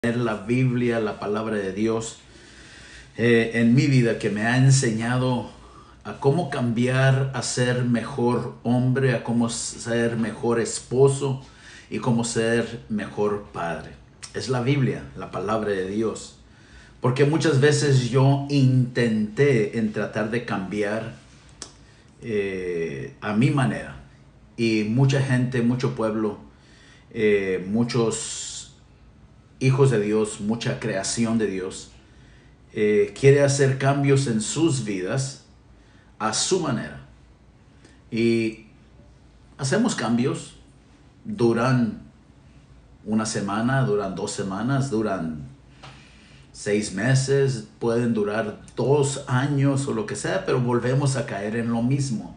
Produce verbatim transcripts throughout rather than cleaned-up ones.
La Biblia, la palabra de Dios eh, en mi vida, que me ha enseñado a cómo cambiar, a ser mejor hombre, a cómo ser mejor esposo y cómo ser mejor padre. Es la Biblia, la palabra de Dios. Porque muchas veces yo intenté en tratar de cambiar eh, a mi manera. Y mucha gente, mucho pueblo, eh, muchos hijos de Dios, mucha creación de Dios, eh, quiere hacer cambios en sus vidas a su manera. Y hacemos cambios, duran una semana, duran dos semanas, duran seis meses, pueden durar dos años o lo que sea, pero volvemos a caer en lo mismo.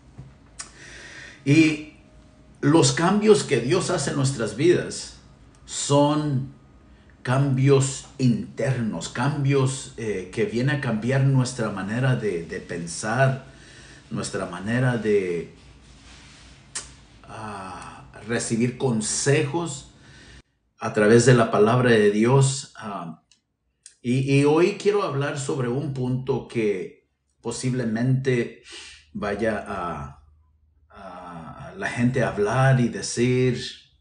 Y los cambios que Dios hace en nuestras vidas son cambios internos, cambios eh, que vienen a cambiar nuestra manera de, de pensar, nuestra manera de uh, recibir consejos a través de la palabra de Dios. Uh, y, y hoy quiero hablar sobre un punto que posiblemente vaya a, a la gente a hablar y decir: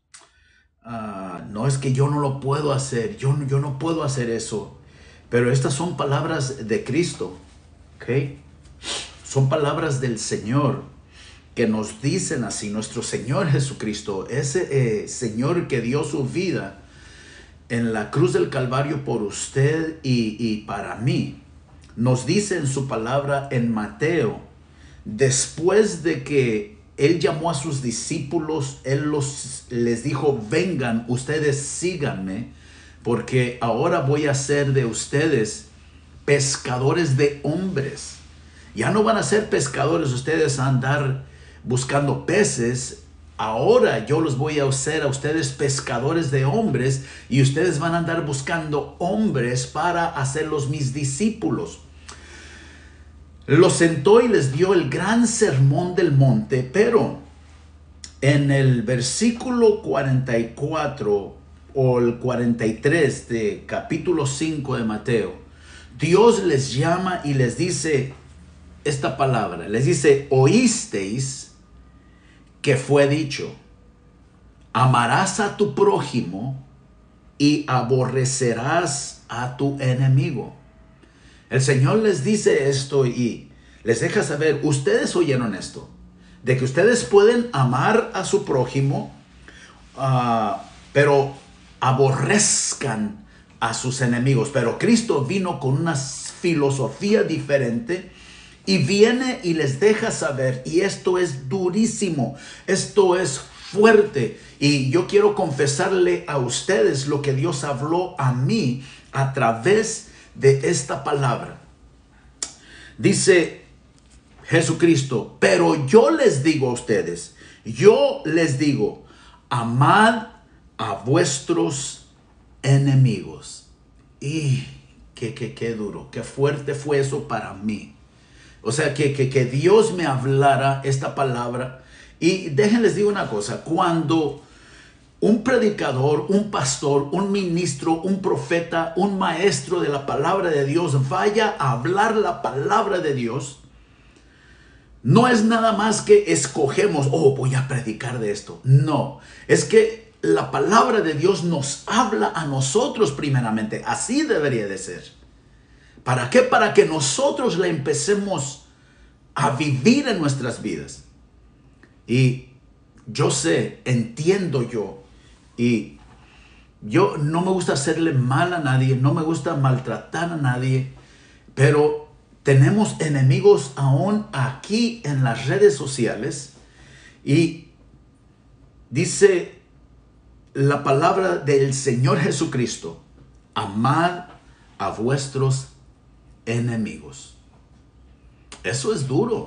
Uh, no, es que yo no lo puedo hacer, yo, yo no puedo hacer eso. Pero estas son palabras de Cristo, ¿ok? Son palabras del Señor que nos dicen así. Nuestro Señor Jesucristo, ese eh, Señor que dio su vida en la cruz del Calvario por usted y, y para mí, nos dice en su palabra en Mateo, después de que Él llamó a sus discípulos, Él los, les dijo: vengan, ustedes síganme, porque ahora voy a hacer de ustedes pescadores de hombres. Ya no van a ser pescadores ustedes a andar buscando peces. Ahora yo los voy a hacer a ustedes pescadores de hombres, y ustedes van a andar buscando hombres para hacerlos mis discípulos. Los sentó y les dio el gran sermón del monte, pero en el versículo cuarenta y cuatro o el cuarenta y tres de capítulo cinco de Mateo, Dios les llama y les dice esta palabra. Les dice: oísteis que fue dicho, amarás a tu prójimo y aborrecerás a tu enemigo. El Señor les dice esto y les deja saber: ustedes oyeron esto, de que ustedes pueden amar a su prójimo, uh, pero aborrezcan a sus enemigos. Pero Cristo vino con una filosofía diferente y viene y les deja saber, y esto es durísimo, esto es fuerte, y yo quiero confesarle a ustedes lo que Dios habló a mí a través de esta palabra. Dice Jesucristo: pero yo les digo a ustedes, yo les digo, amad a vuestros enemigos. Y qué, qué, qué duro, qué fuerte fue eso para mí. O sea, que, que, que Dios me hablara esta palabra. Y déjenles digo una cosa: cuando un predicador, un pastor, un ministro, un profeta, un maestro de la palabra de Dios vaya a hablar la palabra de Dios, no es nada más que escogemos: oh, voy a predicar de esto. No, es que la palabra de Dios nos habla a nosotros primeramente. Así debería de ser. ¿Para qué? Para que nosotros la empecemos a vivir en nuestras vidas. Y yo sé, entiendo yo, y yo no me gusta hacerle mal a nadie, no me gusta maltratar a nadie, pero tenemos enemigos aún aquí en las redes sociales. Y dice la palabra del Señor Jesucristo: amad a vuestros enemigos. Eso es duro.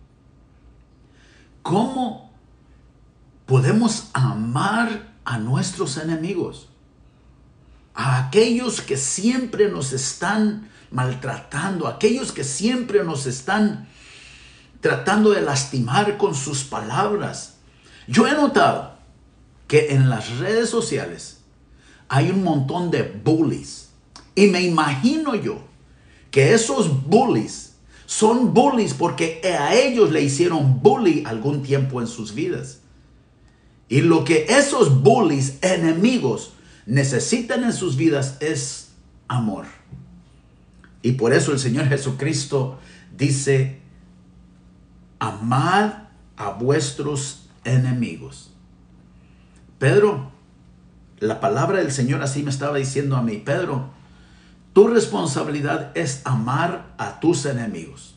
¿Cómo podemos amar a nuestros enemigos? A aquellos que siempre nos están maltratando, a aquellos que siempre nos están tratando de lastimar con sus palabras. Yo he notado que en las redes sociales hay un montón de bullies. Y me imagino yo que esos bullies son bullies porque a ellos le hicieron bully algún tiempo en sus vidas. Y lo que esos bullies, enemigos, necesitan en sus vidas es amor. Y por eso el Señor Jesucristo dice, amad a vuestros enemigos. Pedro, la palabra del Señor así me estaba diciendo a mí, Pedro, tu responsabilidad es amar a tus enemigos.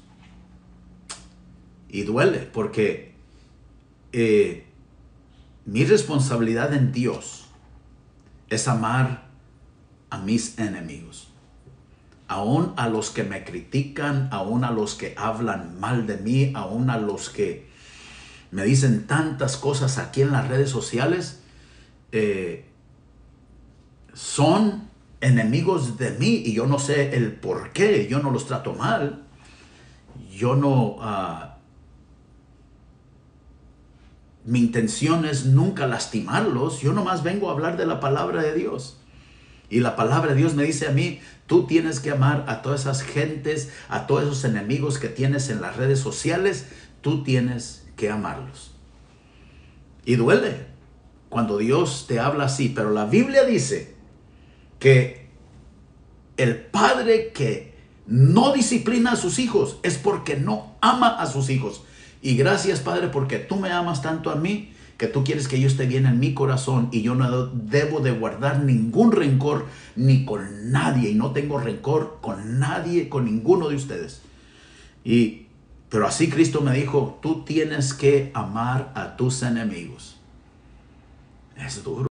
Y duele porque eh, mi responsabilidad en Dios es amar a mis enemigos. Aún a los que me critican, aún a los que hablan mal de mí, aún a los que me dicen tantas cosas aquí en las redes sociales, eh, son enemigos de mí y yo no sé el por qué. Yo no los trato mal. Yo no... Uh, mi intención es nunca lastimarlos. Yo nomás vengo a hablar de la palabra de Dios. Y la palabra de Dios me dice a mí, tú tienes que amar a todas esas gentes, a todos esos enemigos que tienes en las redes sociales. Tú tienes que amarlos. Y duele cuando Dios te habla así. Pero la Biblia dice que el padre que no disciplina a sus hijos es porque no ama a sus hijos. Y gracias, Padre, porque tú me amas tanto a mí, que tú quieres que yo esté bien en mi corazón y yo no debo de guardar ningún rencor ni con nadie. Y no tengo rencor con nadie, con ninguno de ustedes. Y, pero así Cristo me dijo, tú tienes que amar a tus enemigos. Es duro.